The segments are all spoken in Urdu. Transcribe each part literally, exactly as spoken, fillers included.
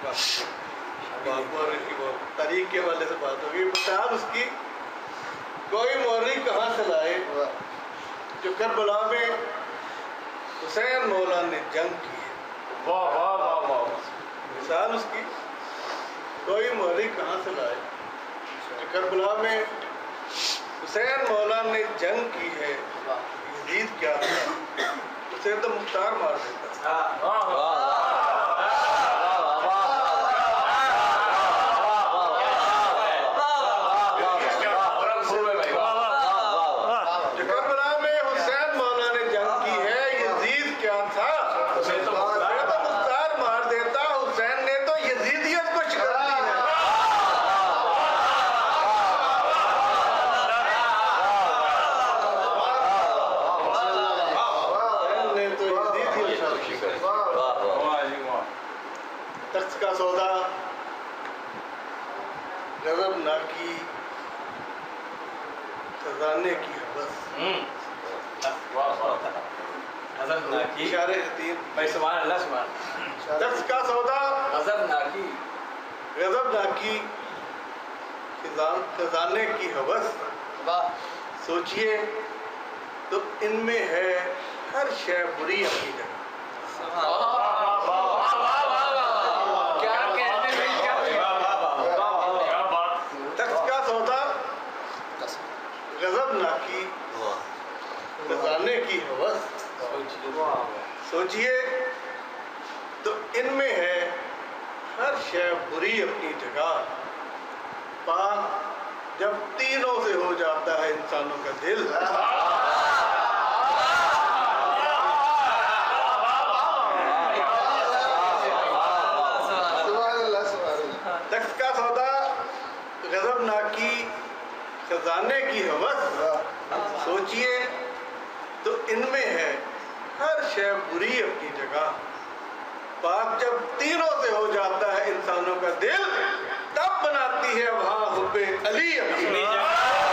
تاریخ کے حوالے سے بات ہوگی. مثال اس کی کوئی مولوی کہاں سے لائے جو کربلا میں حسین مولا نے جنگ کی ہے. واہ واہ واہ واہ. مثال اس کی کوئی مولوی کہاں سے لائے جو کربلا میں حسین مولا نے جنگ کی ہے. یزید کیا تھا؟ اسے تو مختار مار دیتا. ترس کا سودا، غضب ناکی، خزانے کی حوث. غضب ناکی، اشارے حتیم. بھائی سبحان اللہ سبحان. ترس کا سودا، غضب ناکی، غضب ناکی، خزانے کی حوث. سوچئے تو ان میں ہے ہر شے بری اپنی جگہ. غضب ناکی، خزانے کی حوث. سوچئے تو ان میں ہے ہر شے بری اپنی جگہ. پاک جب تینوں سے ہو جاتا ہے انسانوں کا دل. تخت کا سودا، غضب ناکی، خزانے کی حوث. سوچئے تو ان میں ہے ہر شے بری اپنی جگہ. پاک جب تینوں سے ہو جاتا ہے انسانوں کا دل، تب بناتی ہے وہاں حب علی اپنی جگہ.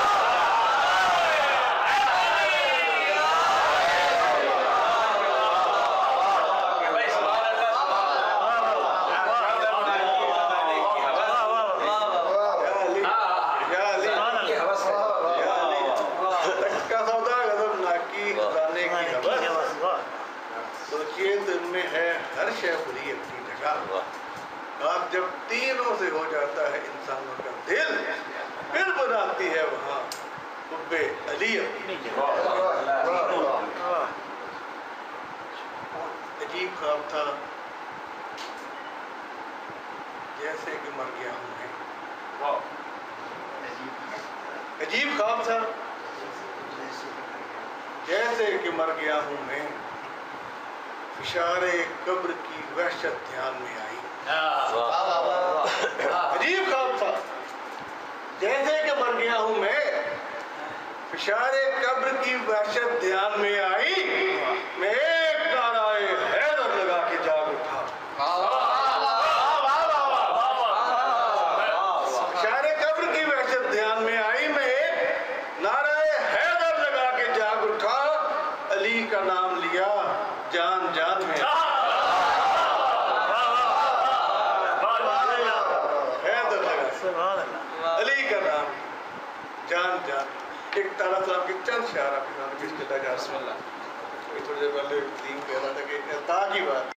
سوچئے تو ان میں ہے ہر شے بری اپنی جگہ. آپ جب تینوں سے ہو جاتا ہے انسانوں کا دل، پھر بناتی ہے وہاں حب علی اپنی جگہ. عجیب خواب تھا جیسے کہ مر گیا ہوں میں. عجیب خواب تھا جیسے کہ مر گیا ہوں میں. فشار قبر کی وحشت دھیان میں آئی. عجیب خواب تھا جیسے کہ مر گیا ہوں میں. فشار قبر کی وحشت دھیان میں آئی. میں ایک نعرہ حیدر لگا کے جاگ اٹھا. فشار قبر کی وحشت دھیان میں آئی. میں ایک نعرہ حیدر لگا کے جاگ اٹھا. علی کا نام لیا جان جان میں. حیدر لگا علی کا نام جان جان. ایک تارا صاحب کے چند شعر آپ کے سامنے پیش کرتا جا. بسم اللہ. تھوڑی دیر پہلے دین کہہ رہا تھا کہ تا کی بات